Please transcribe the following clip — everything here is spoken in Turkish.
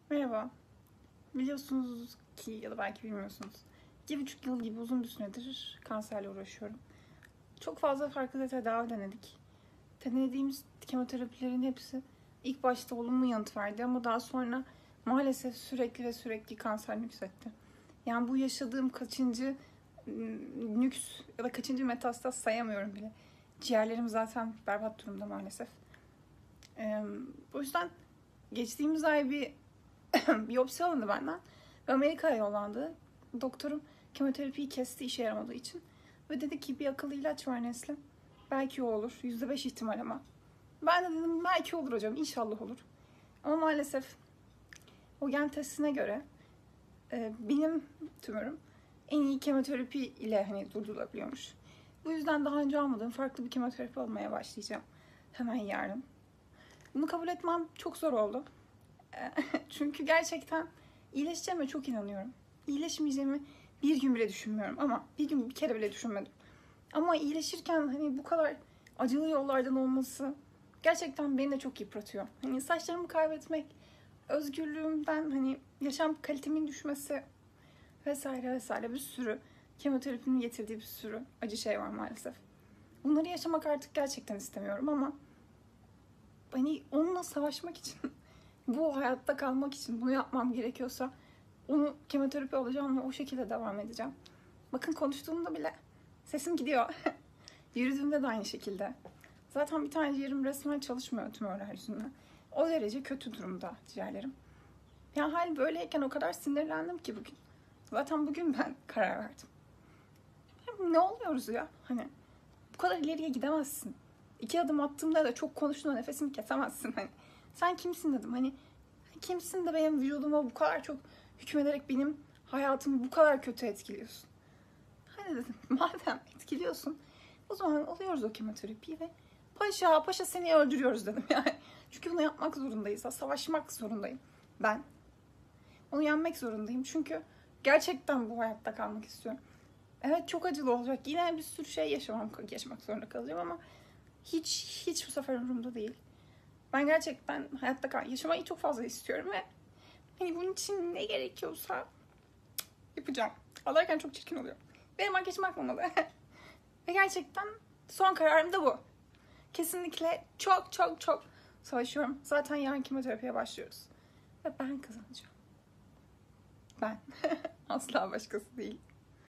Merhaba. Biliyorsunuz ki ya da belki bilmiyorsunuz. 2,5 yıl gibi uzun bir süredir kanserle uğraşıyorum. Çok fazla farklı tedavi denedik. Denediğimiz kemoterapilerin hepsi ilk başta olumlu yanıt verdi ama daha sonra maalesef sürekli kanser nüksetti. Yani bu yaşadığım kaçıncı nüks ya da kaçıncı metastaz sayamıyorum bile. Ciğerlerim zaten berbat durumda maalesef. O yüzden geçtiğimiz ay bir biyopsi alındı benden ve Amerika'ya yollandı. Doktorum kemoterapiyi kesti işe yaramadığı için. Ve dedi ki bir akıllı ilaç var Nesli. Belki o olur. %5 ihtimal ama. Ben de dedim belki olur hocam. İnşallah olur. Ama maalesef o gen testine göre benim tümörüm en iyi kemoterapi ile durdurulabiliyormuş. Bu yüzden daha önce almadığım farklı bir kemoterapi almaya başlayacağım. Hemen yarın. Bunu kabul etmem çok zor oldu. Çünkü gerçekten iyileşeceğime çok inanıyorum. İyileşmeyeceğimi bir gün bile düşünmüyorum ama bir kere bile düşünmedim. Ama iyileşirken bu kadar acılı yollardan olması gerçekten beni de çok yıpratıyor. Saçlarımı kaybetmek, özgürlüğümden yaşam kalitemin düşmesi vesaire bir sürü kemoterapinin getirdiği bir sürü acı şey var maalesef. Bunları yaşamak artık gerçekten istemiyorum ama onunla savaşmak için bu hayatta kalmak için bunu yapmam gerekiyorsa onu kemoterapi alacağım ve o şekilde devam edeceğim. Bakın konuştuğumda bile sesim gidiyor. Yürüdüğümde de aynı şekilde. Zaten bir tane ciğerim resmen çalışmıyor tümörler yüzünden. O derece kötü durumda ciğerlerim. Yani hal böyleyken o kadar sinirlendim ki bugün. Zaten bugün ben karar verdim. Ne oluyoruz ya? Bu kadar ileriye gidemezsin. 2 adım attığımda da çok konuştuğunda nefesimi kesemezsin. Sen kimsin dedim. Kimsin de benim vücuduma bu kadar çok hükmederek benim hayatımı bu kadar kötü etkiliyorsun. Dedim madem etkiliyorsun o zaman alıyoruz o kemoterapiyi ve paşa seni öldürüyoruz dedim yani. Çünkü bunu yapmak zorundayız. Savaşmak zorundayım ben. Onu yenmek zorundayım çünkü gerçekten bu hayatta kalmak istiyorum. Evet çok acılı olacak. Yine bir sürü şey yaşamak zorunda kalacağım ama hiç bu sefer umurumda değil. Ben gerçekten hayatta yaşamayı çok fazla istiyorum ve bunun için ne gerekiyorsa yapacağım. Ağlarken çok çirkin oluyor. Benim makyajım akmamalı. Ve gerçekten son kararım da bu. Kesinlikle çok savaşıyorum. Zaten yarın kemoterapiye başlıyoruz. Ve ben kazanacağım. Ben. Asla başkası değil.